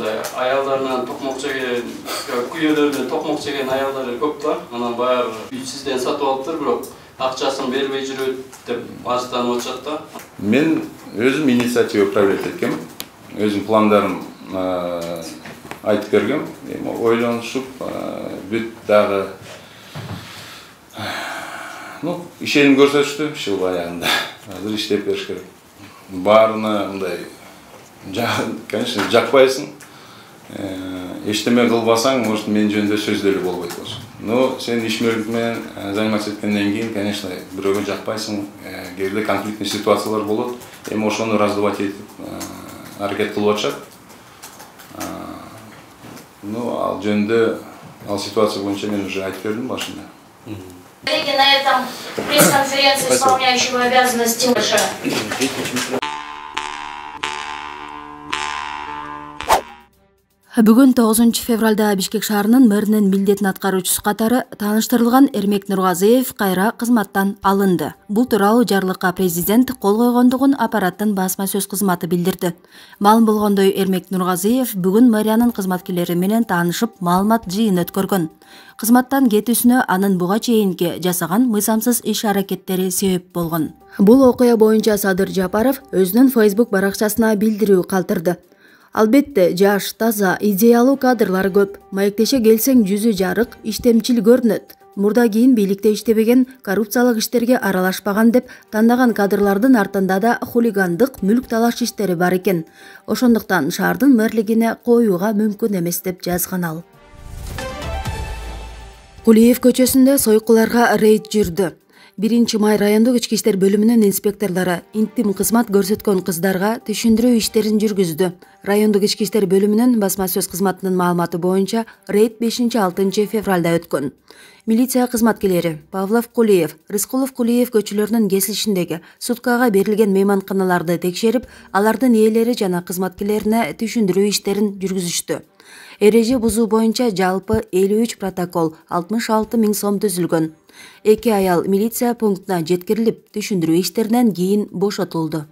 мындай аялдарынан токмок жеген, күйөөлөрүнөн токмок жеген аялдар көп да. Анан баягы сизден сатып алыптыр, бирок акчасын бербей жүрөт деп ачтанып атышат да. Мен өзүм инициатива проявлять эткем. Өзүм пландарын айтып бергем. Ойлонушуп, бүт дагы ишеним көрсөтүштү, ушул баягында. Азыр иштеп бериш керек. Баарына мындай конечно, жакпайсың. Эчтеме кылбасаң, может, мен жөнүндө сөз деле болбойт болчу. Но сен ишмерлик менен заниматься эткенден кийин, конечно, бирөөгө жакпайсың, кээде конфликтный ситуациялар болот. Эми ошону раздувать этип аракет кылып атышат. Ал жөнүндө, ал ситуация боюнча мен уже айтып бердим башында. Коллеги, на этом пресс-конференции исполняющего обязанности Бүгүн 9 февралда Бишкек шаарынын мэринин милдетин аткаруучусу катары тааныштырылган Эрмек Нургазиев кайра кызматтан алынды. Бул тууралуу жарлыкка президент кол койгондугун аппараттын басма сөз кызматы билдирди. Маалым болгондой, Эрмек Нургазиев бүгүн мэриянын кызматкерлери менен таанышып, маалымат жыйын өткөргөн. Кызматтан кетүүсүнө анын буга чейинки жасаган мыйзамсыз иш-аракеттери себеп болгон. Бул окуя боюнча Садыр Жапаров өзүнүн Facebook баракчасына билдирүү калтырды. Албетте, жаш, таза, идеялуу кадрлар көп. Маектеше келсең жүзү жарык, иштемчил көрүнөт. Мурда кийин бийликте иштебеген, коррупциялык иштерге аралашпаган деп тандаган кадрлардын артында да хулигандык, мүлк талаш иштери бар экен. Ошондуктан шаардын мэрлигине коюуга мүмкүн эмес деп жазган ал. Кулиев көчөсүндө сойкуларга рейд жүрдү. 1-май райондук ички иштер бөлүмүнүн инспекторлору интим кызмат көрсөткөн кыздарга түшүндүрүү иштерин жүргүздү. Райондук ички иштер бөлүмүнүн басма сөз кызматынын маалыматы боюнча рейд 5-6 февралда өткөн. Милиция кызматкерлери Павлов Кулиев, Рыскулов Кулиев көчөлөрүнүн кесилишиндеги суткага берилген мейманканаларды текшерип, алардын ээлери жана кызматкерлерине түшүндүрүү иштерин жүргүзүштү. Эреже бузуу боюнча жалпы 53 протокол, 66 000 сом түзүлгөн. 2 аял милиция пунктуна жеткирилип, түшүндүрүү иштеринен кийин бошотулду.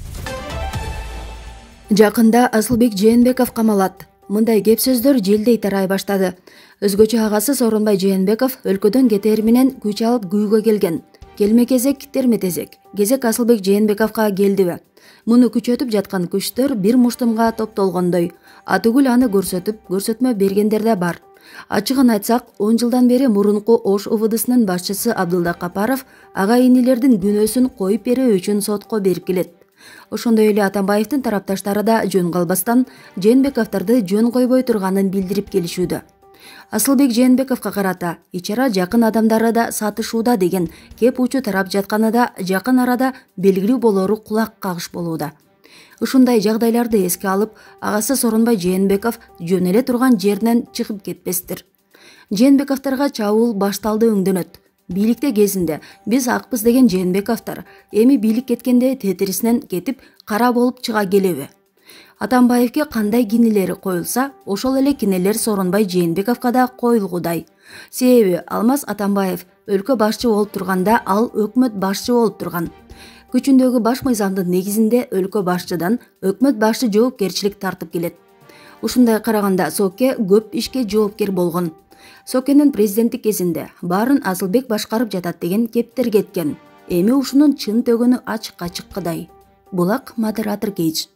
Жакында Асылбек Жээнбеков камалат. Мындай кеп сөздөр желдей тарай баштады. Өзгөчө агасы Сооронбай Жээнбеков өлкөдөн кетээр менен күч алып күйгө келген. Келме кезек, терме тезек. Кезек Асылбек Жээнбековго келдиби? Муну күчөтүп жаткан күчтөр бир муштумга топтолгондой. Атүгүл аны көрсөтмө бергендер да бар. Ачыгын айтсак, 10 жылдан бери мурунку Ош УВДсынын башчысы Абдылда Капаров ага-инилердин күнөөсүн коюп берүү үчүн сотко берип келет. Ошондой эле Атамбаевдин тарапташтары да жөн калбастан Жээнбековдорду жөн койбой турганын билдирип келишүүдө. Асылбек Жээнбековго карата ичара жакын адамдары да сатышууда деген кеп учу тарап жатканы да жакын арада белгилүү болору кулак кагыш болууда. Ушундай жагдайларды эске алып, агасы Сооронбай Жээнбеков жөн эле турган жеринен чыгып кетпестир. Жээнбековторго чабуул башталды өңдөнөт. Бийликте кезинде биз акпыз деген Жээнбековтор эми бийлик кеткенде тетирисинен кетип кара болуп чыга келеби? Атамбаевге кандай кинелери коюлса, ошол эле кинелер Сооронбай Жээнбековго да коюлгудай. Себеби Алмаз Атамбаев өлкө башчы болуп турганда ал өкмөт башчы болуп турган. Күчүндөгү баш мыйзамдын негизинде өлкө башчыдан өкмөт башчы жоопкерчилик тартып келет. Ушундай караганда Соке көп ишке жоопкер болгон. Сокенин президенттик кезинде баарын Асылбек башкарып жатат деген кептер кеткен. Эми ушунун чын төгөнү ачыкка чыккыдай. Булак модератор Кейдж.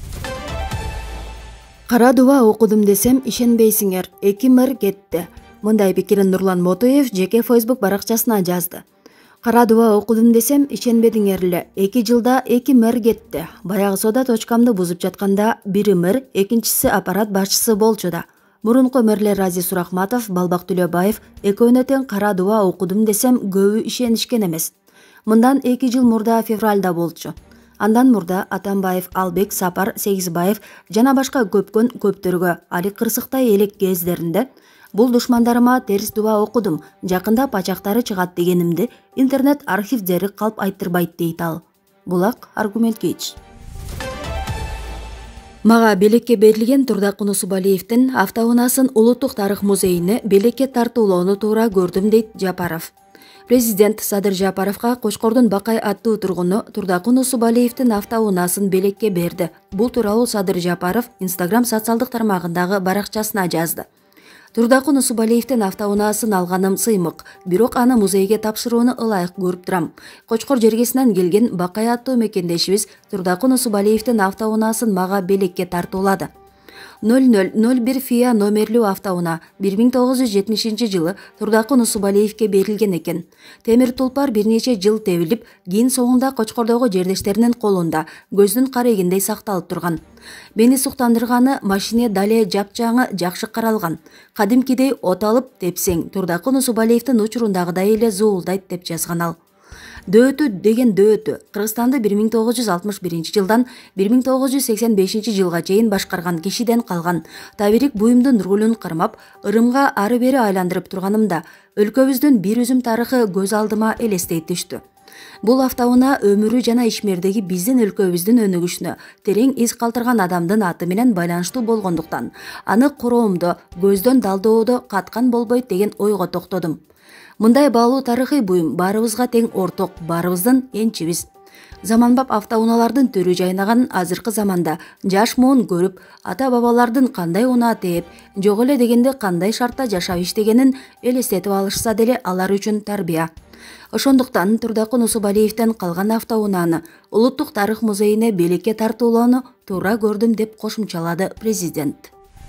Кара дуба окудум десем ишенбейсиңер, 2 мэр кетти. Мындай пикирин Нурлан Мотоев жеке Facebook баракчасына жазды. Кара дуба окудум десем ишенбедиңер эле. 2 жылда 2 мэр кетти. Баягы сода точкамды бузуп жатканда бири мэр, экинчиси аппарат башчысы болчу да. Мурунку мэрлер Азиз Сурахматов, Балбак Төлөбаев экөөнө тең кара дуба окудум десем көбү ишенишкен эмес. Мындан 2 жыл мурда февралда болчу. Андан мурда Атамбаев, Албек, Сапар, Сегизбаев жана башка көптөргө али кырсыктай элек кездеринде бул душмандарыма терс дуба окудум, жакында пачактары чыгат дегенимди интернет архивдери калп айттырбайт дейт ал. Булак аргумент Кейдж. Мага белекке берилген Турдак Нусубалиевдин автоунаасын Улуттук тарых музейине белекке тартуулоону туура көрдүм дейт Жапаров. Президент Садыр Жапаровга Кочкордун Бакай аттуу тургуну Турдакун Усубалиевдин автоунаасын белекке берди. Бул тууралуу Садыр Жапаров Instagram социалдык тармагындагы баракчасына жазды. Турдакун Усубалиевдин автоунаасын алганым сыймык, бирок аны музейге тапшырууну ылайык көрүп турам. Кочкор жергесинен келген Бакай аттуу мекендешибиз Турдакун Усубалиевдин автоунаасын мага белекке тартуулады. 0001 ФИА номерлүү автоунаа 1970 жылы Турдакун Усубалиевге берилген экен. Темир тулпар бир нече жыл тебилип, кийин соңунда Кочкордогу жердештеринин колунда көздүн карегиндей сакталып турган. Мени суктандырганы машине дале жапжаңы жакшы каралган. Кадимкидей от алып тепсең Турдакун Усубалиевдин учурундагыдай эле зуулдайт деп жазган ал. Дөөтү деген дөөтү Кыргызстанды 1961 жылдан 1985 жылга чейин башкарган кишиден калган. Табирик буюмдун рулун кармап, Ырымга ары бери айландырып турганымда өлкөбүздүн бир үзүм тарыхы көз алдыма элестей түштү. Бул автоунаа өмүрү жана ишмердеги биздин өлкөбүздүн өнүгүшүнө терең из калтырган адамдын аты менен байланыштуу болгондуктан аны короомдо, көздөн далдоодо каткан болбойт деген ойго токтодум. Мындай баалуу тарыхый буюм баарыбызга тең орток, баарыбыздын энчибиз. Заманбап автоунаалардын түрү жайнаган азыркы заманда жаш муун көрүп, ата-бабалардын кандай унаа тээп, жок эле дегенде кандай шартта жашап иштегенин элестетип алышса деле алар үчүн тарбия. Ошондуктан Турдакун Усубалиевден калган автоунааны Улуттук тарых музейине белекке тартуулоону туура көрдүм деп кошумчалады президент.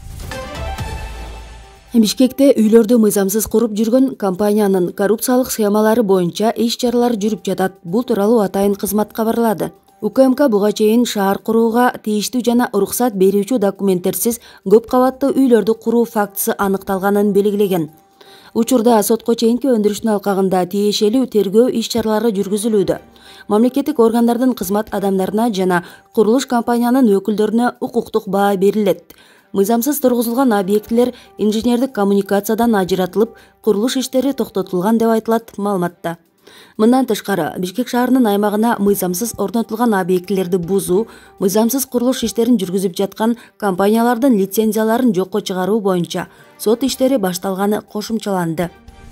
Бишкекте үйлөрдү мыйзамсыз куруп жүргөн компаниянын коррупциялык схемалары боюнча иш-чаралар жүрүп жатат. Бул тууралуу атайын кызмат кабарлады. УКМК буга чейин шаар курууга тийиштүү жана уруксат берүүчү документтерсиз көп кабаттуу үйлөрдү куруу фактысы аныкталганын белгилеген. Учурда сотко чейинки өндүрүштүн алкагында тиешелүү тергөө иш-чаралары жүргүзүлүүдө. Мамлекеттик органдардын кызмат адамдарына жана курулуш компаниянын өкүлдөрүнө укуктук баа берилет. Мыйзамсыз тургузулган объектилер инженердик коммуникациядан ажыратылып, курулуш иштери токтотулган деп айтылат маалыматта. Мындан тышкары, Бишкек шаарынын аймагына мыйзамсыз орнотулган объектилерди бузуу, мыйзамсыз курулуш иштерин жүргүзүп жаткан компаниялардын лицензияларын жокко чыгаруу боюнча сот иштери башталганы кошумчаланды.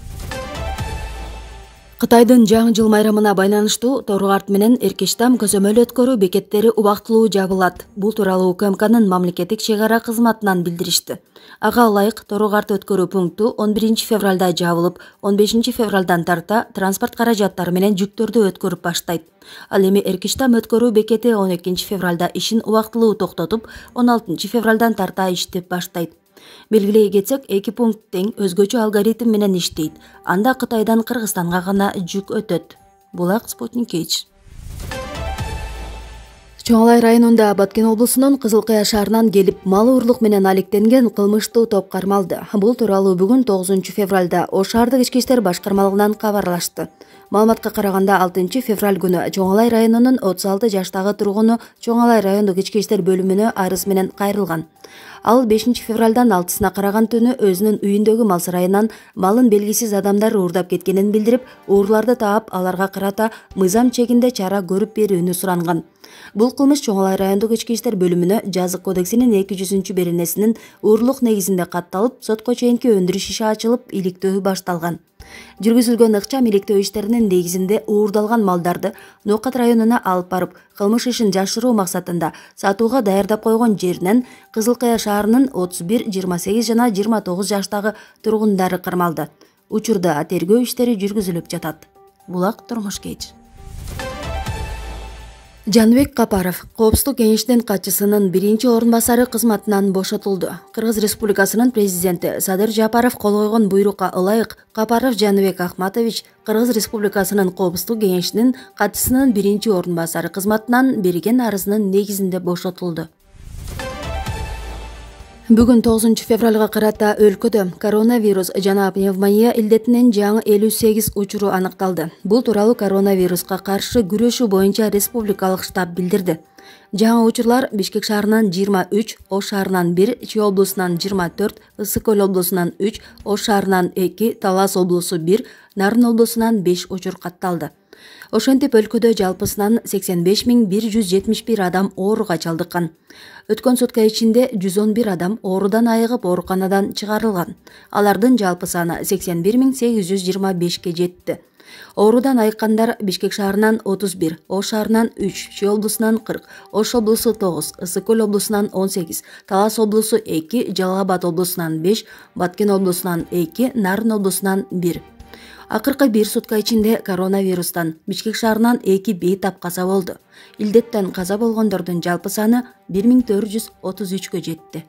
Кытайдын жаңы жыл майрамына байланыштуу Торгаарт менен Эркештам көзөмөл өткөрүү бекеттери убактылуу жабылат. Бул тууралуу УКМКнын мамлекеттик чек ара кызматынан билдиришти. Ага ылайык Торгаарт өткөрүү пункту 11 февралда жабылып, 15 февралдан тарта транспорт каражаттары менен жүктөрдү өткөрүп баштайт. Ал эми Эркештам өткөрүү бекети 12 февралда ишин убактылуу токтотуп, 16 февралдан тарта иштеп баштайт. Белгилей кетсек, эки пункт тең өзгөчө алгоритм менен иштейт. Анда Кытайдан Кыргызстанга гана жүк өтөт. Булак Спутник H. Чоңалай районунда Баткен облусунун Кызыл Кыя шаарынан келип, мал урлук менен алектенген кылмыштуу топ кармалды. Бул тууралуу бүгүн 9 февралда Ош шаардык ички иштер башкармалыгынан кабарлашты. Маалыматка караганда 6 февраль күнү Чоңалай районунун 36 жаштагы тургуну Чоңалай райондук ички иштер бөлүмүнө арыз менен кайрылган. Ал 5 февралдан 6-сына караган түнү өзүнүн үйүндөгү мал сарайынан малын белгисиз адамдар уурдап кеткенин билдирип, уурларды таап, аларга карата мыйзам чегинде чара көрүп берүүнү суранган. Бул кылмыш Чоңалай райондук ички иштер бөлүмүнө жазык кодексинин 200-беренесинин уурлук негизинде катталып, сотко чейинки өндүрүш иши ачылып, иликтөө башталган. Жүргүзүлгөн ыкчам иликтөө иштеринин негизинде уурдалган малдарды Ноокат районуна алып барып, кылмыш ишин жашыруу максатында сатууга даярдап койгон жеринен Кызыл Кыя шаарынын 31, 28 жана 29 жаштагы тургундары кармалды. Учурда тергөө иштери жүргүзүлүп жатат. Булак Турмуш Кеч. Жаныбек Капаров Коопсуздук кеңешинин катчысынын биринчи орун басары кызматынан бошотулду. Кыргыз Республикасынын президенти Садыр Жапаров кол койгон буйрукка ылайык Капаров Жаныбек Ахматович Кыргыз Республикасынын Коопсуздук кеңешинин катчысынын биринчи орун басары кызматынан берген арызынын негизинде бошотулду. Бүгүн 9 февралга карата өлкөдө коронавирус жана пневмония илдетинин жаңы 58 учуру аныкталды. Бул тууралуу коронавируска каршы күрөшүү боюнча республикалык штаб билдирди. Жаңы учурлар Бишкек шаарынан 23, Ош шаарынан 1, Чүй облусунан 24, Ысык Көл облусунан 3, Ош шаарынан 2, Талас облусу 1, Нарын облусунан 5 учур катталды. Ошентип өлкөдө жалпысынан 85.171 адам ооруга чалдыккан. Өткөн сутка ичинде 111 адам оорудан айыгып ооруканадан чыгарылган. Алардын жалпы саны 81.825ке жетти. Оорудан айыккандар Бишкек шаарынан 31, Ош шаарынан 3, Чүй облусунан 40, Ош облусу 9, Ысык-Көл облусунан 18, Талас облусу 2, Жалал Абад облусунан 5, Баткен облусунан 2, Нарын облусунан 1. Акыркы 1 сутка ичинде коронавирустан Бишкек шаарынан 2 бейтап каза болду. Илдеттен каза болгондордун жалпы саны 1433-кө жетти.